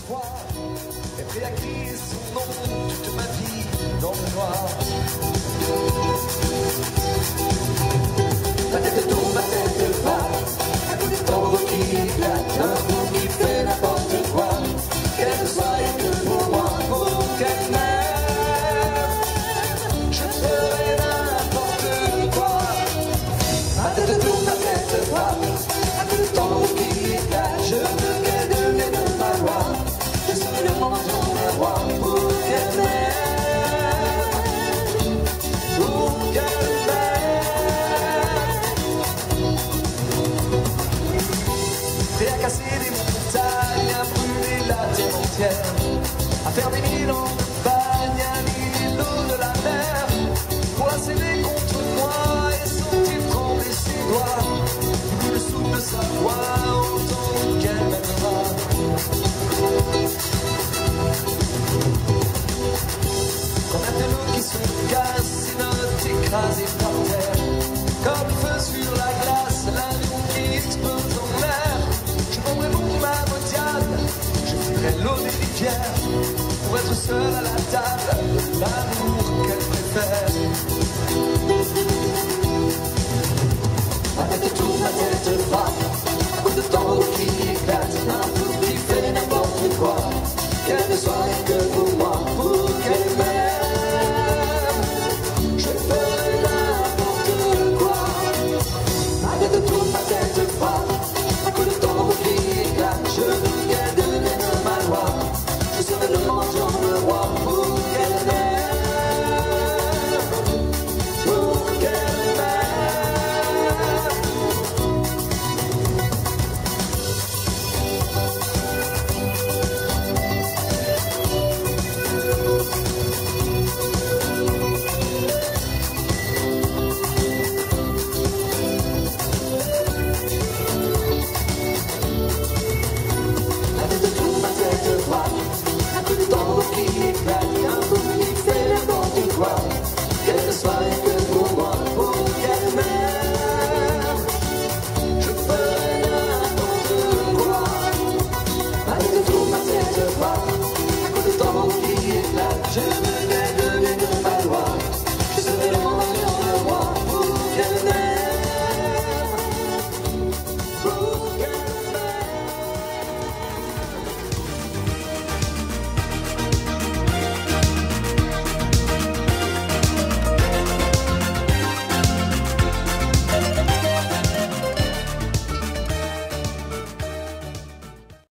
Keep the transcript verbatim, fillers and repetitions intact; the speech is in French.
fois, est prêt à crier son nom toute ma vie dans le noir. Ma tête tourne, ma tête va, un coup de tambour qui éclate, un coup qui fait n'importe quoi, qu'elle soit rien que pour moi, pour qu'elle m'aime, je ferai n'importe quoi. Ma tête tourne, ma tête va, un coup de tambour qui éclate, je veux qu'elle devienne ma loi, je serai le menton d'un roi, pour qu'elle m'aime, pour qu'elle prêt à casser des montagnes, à brûler la terre entière, à faire des mille en bagne, à mille l'eau de la mer, pour la serrer contre moi et sentir trembler ses doigts, du le souffle de sa voix, autant qu'elle m'aimera. Comme un tableau qui se casse, une note écrasée par terre, comme feu sur la glace, l'avion qui explose en l'air. Je prendrai mon ma diable, je fuirai l'eau des rivières, pour être seul à la table de l'amour qu'elle préfère. Ma tête tourne, ma tête frappe, un coup de tambour qui éclate, un coup qui fait n'importe quoi, qu'elle ne soit rien que pour moi, pour qu'elle m'aime, je ferai n'importe quoi. Ma tête tourne, ma tête frappe, un coup de tambour qui éclate, je veux qu'elle devienne ma loi, je serai le menton, le roi, pour qu'elle m'aime, pour qu'elle m'aime. Ma tête tourne, ma tête frappe, un coup de tambour qui éclate, un coup qui fait n'importe quoi, qu'elle ne soit rien que pour moi, pour qu'elle m'aime, je ferai n'importe quoi. Ma tête tourne, ma tête frappe, un coup de tambour qui éclate, je veux